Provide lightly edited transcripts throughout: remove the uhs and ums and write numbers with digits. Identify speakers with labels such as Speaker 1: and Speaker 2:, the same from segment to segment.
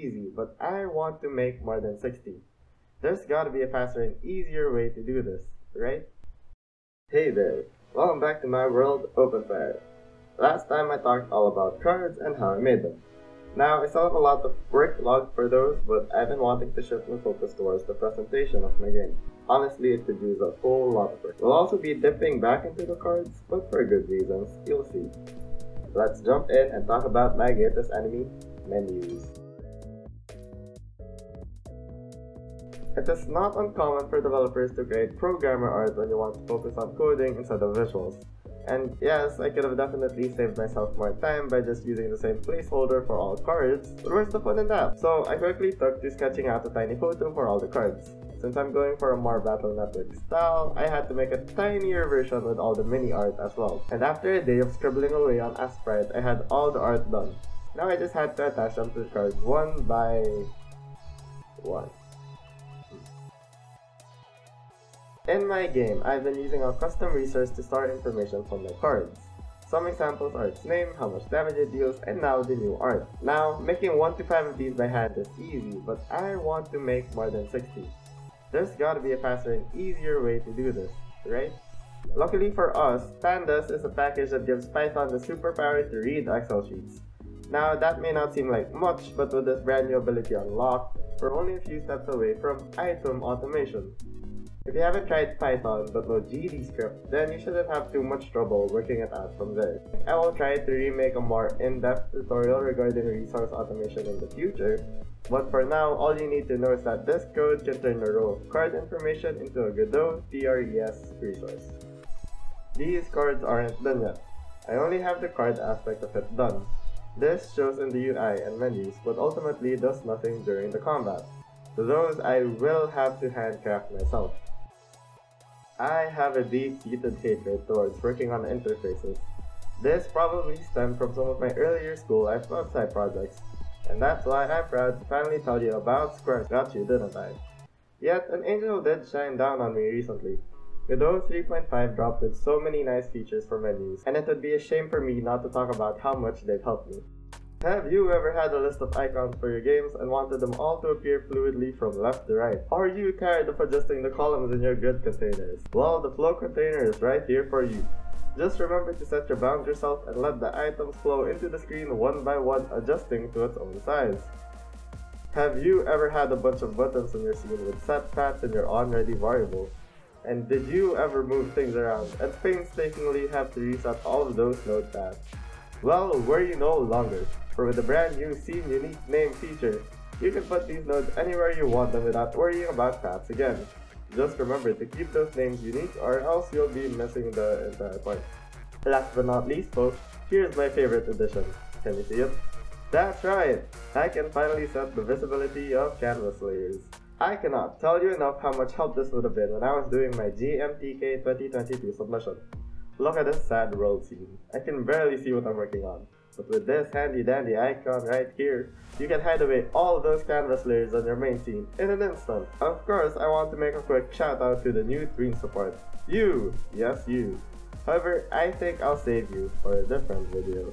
Speaker 1: easy, but I want to make more than 60. There's gotta be a faster and easier way to do this, right? Hey there, welcome back to my world, OpenFire. Last time I talked all about cards and how I made them. Now, I still have a lot of work logged for those, but I've been wanting to shift my focus towards the presentation of my game. Honestly, it could use a whole lot of work. We'll also be dipping back into the cards, but for good reasons, you'll see. Let's jump in and talk about my greatest enemy, menus. It is not uncommon for developers to create programmer art when you want to focus on coding instead of visuals. And yes, I could have definitely saved myself more time by just using the same placeholder for all cards, but where's the fun in that? So I quickly took to sketching out a tiny photo for all the cards. Since I'm going for a more battle network style, I had to make a tinier version with all the mini art as well. And after a day of scribbling away on Asprite, I had all the art done. Now I just had to attach them to the cards one by one. In my game, I've been using a custom resource to store information from my cards. Some examples are its name, how much damage it deals, and now the new art. Now, making 1 to 5 of these by hand is easy, but I want to make more than 60. There's gotta be a faster and easier way to do this, right? Luckily for us, Pandas is a package that gives Python the superpower to read Excel sheets. Now, that may not seem like much, but with this brand new ability unlocked, we're only a few steps away from item automation. If you haven't tried Python but know GD script, then you shouldn't have too much trouble working it out from there. I will try to remake a more in-depth tutorial regarding resource automation in the future, but for now, all you need to know is that this code can turn a row of card information into a Godot TRES resource. These cards aren't done yet. I only have the card aspect of it done. This shows in the UI and menus, but ultimately does nothing during the combat. So those I will have to handcraft myself. I have a deep-seated hatred towards working on interfaces. This probably stemmed from some of my earlier school life website projects, and that's why I'm proud to finally tell you about Square. Got you, didn't I? Yet, an angel did shine down on me recently. Godot 3.5 dropped with so many nice features for menus, and it would be a shame for me not to talk about how much they've helped me. Have you ever had a list of icons for your games and wanted them all to appear fluidly from left to right? Are you tired of adjusting the columns in your grid containers? Well, the flow container is right here for you. Just remember to set your bounds yourself and let the items flow into the screen one by one, adjusting to its own size. Have you ever had a bunch of buttons in your scene with set paths in your onReady variable? And did you ever move things around and painstakingly have to reset all of those node paths? Well, worry no longer, for with the brand new Scene Unique Name feature, you can put these nodes anywhere you want them without worrying about paths again. Just remember to keep those names unique or else you'll be missing the entire point. Last but not least folks, here's my favorite addition. Can you see it? That's right! I can finally set the visibility of canvas layers. I cannot tell you enough how much help this would have been when I was doing my GMTK 2022 submission. Look at this sad world scene. I can barely see what I'm working on. But with this handy dandy icon right here, you can hide away all those canvas layers on your main scene in an instant. Of course, I want to make a quick shout out to the new screen support. You! Yes, you. However, I think I'll save you for a different video.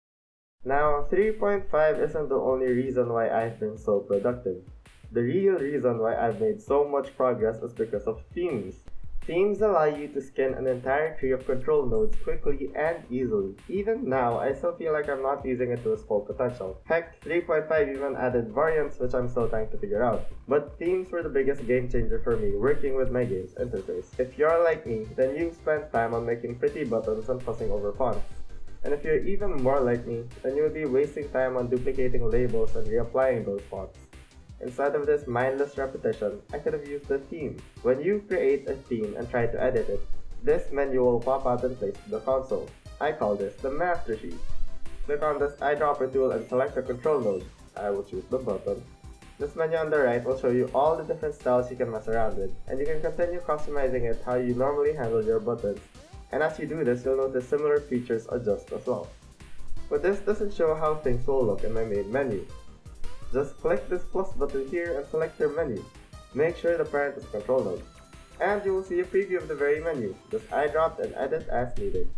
Speaker 1: Now, 3.5 isn't the only reason why I've been so productive. The real reason why I've made so much progress is because of themes. Themes allow you to skin an entire tree of control nodes quickly and easily. Even now, I still feel like I'm not using it to its full potential. Heck, 3.5 even added variants which I'm still trying to figure out. But themes were the biggest game changer for me working with my game's interface. If you're like me, then you've spent time on making pretty buttons and fussing over fonts. And if you're even more like me, then you would be wasting time on duplicating labels and reapplying those fonts. Instead of this mindless repetition, I could have used the theme. When you create a theme and try to edit it, this menu will pop out in place of the console. I call this the master sheet. Click on this eyedropper tool and select a control node. I will choose the button. This menu on the right will show you all the different styles you can mess around with, and you can continue customizing it how you normally handle your buttons. And as you do this, you'll notice similar features adjust as well. But this doesn't show how things will look in my main menu. Just click this plus button here and select your menu. Make sure the parent is control node. And you will see a preview of the very menu. Just eyedrop and edit as needed.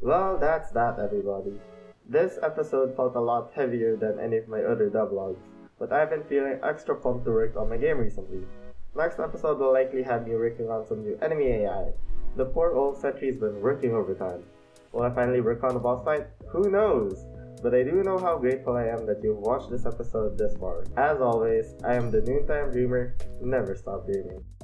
Speaker 1: Well, that's that, everybody. This episode felt a lot heavier than any of my other devlogs, but I've been feeling extra pumped to work on my game recently. Next episode will likely have me working on some new enemy AI. The poor old sentry's been working overtime. Will I finally work on the boss fight? Who knows? But I do know how grateful I am that you've watched this episode this far. As always, I am the Noontime Dreamer. Never stop dreaming.